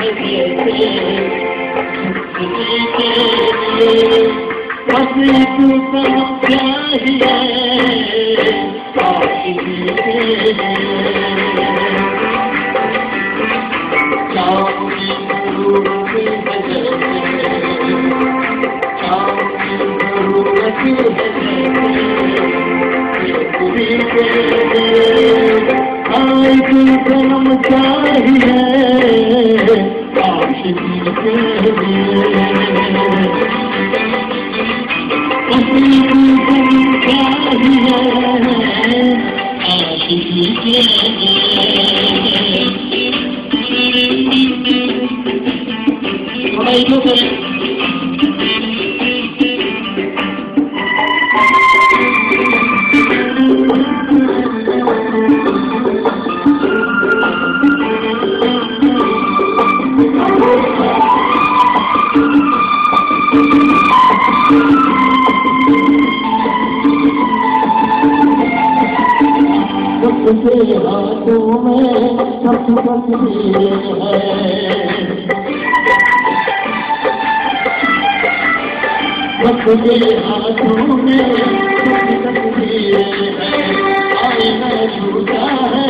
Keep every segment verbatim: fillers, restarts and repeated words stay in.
बस एक तरफ चाहिए आशिकी के चाँदी ज़रूरत है चाँदी ज़रूरत है एक जन्म चाहिए आशिकी के आशिकी के तेरे हाथों में सब तकदीर है बस तेरे हाथों में सब तकदीर है आईना झूठा है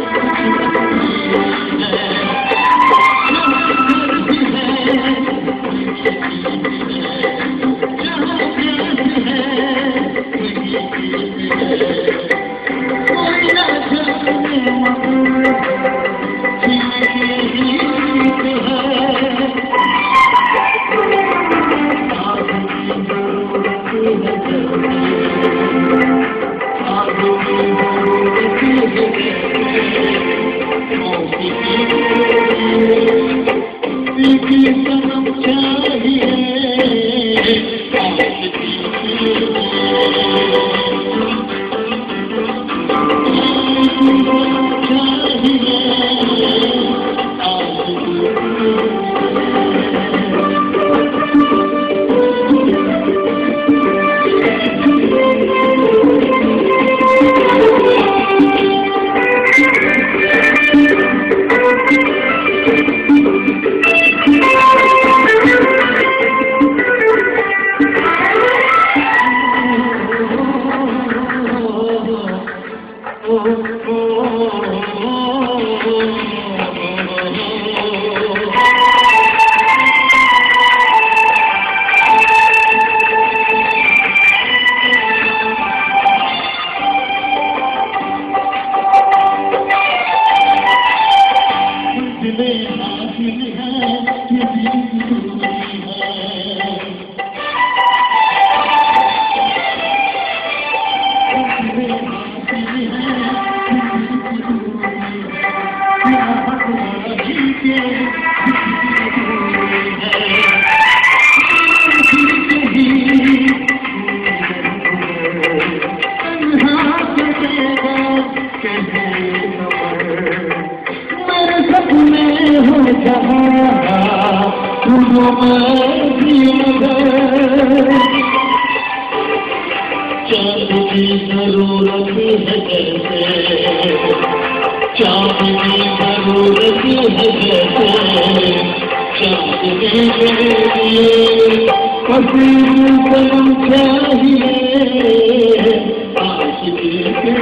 चाँदी ज़रूरत है जैसे चाँदी ज़रूरत है जैसे चाँदी के लिए कभी जन्म चाहिए आशिकी के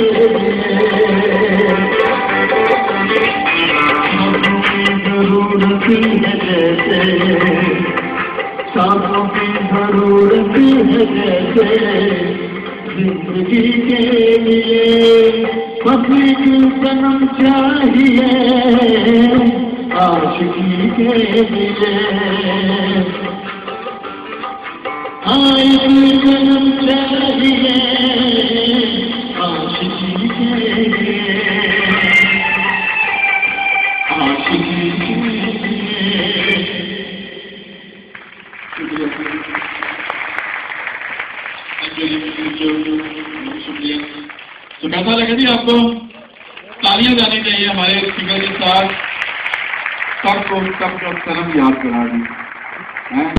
ज़रूरत है जैसे सांसों की ज़रूरत है जैसे जिंदगी के लिए बस एक जन्म चाहिए आशिकी के लिए हाँ एक जन्म चाहिए आशिकी के लिए आशिकी के लिए शुक्रिया। तो कैसा लगा जी आपको? तालियां जानी चाहिए हमारे स्पीकर के साथ। सबको सबको सनम याद करा दी।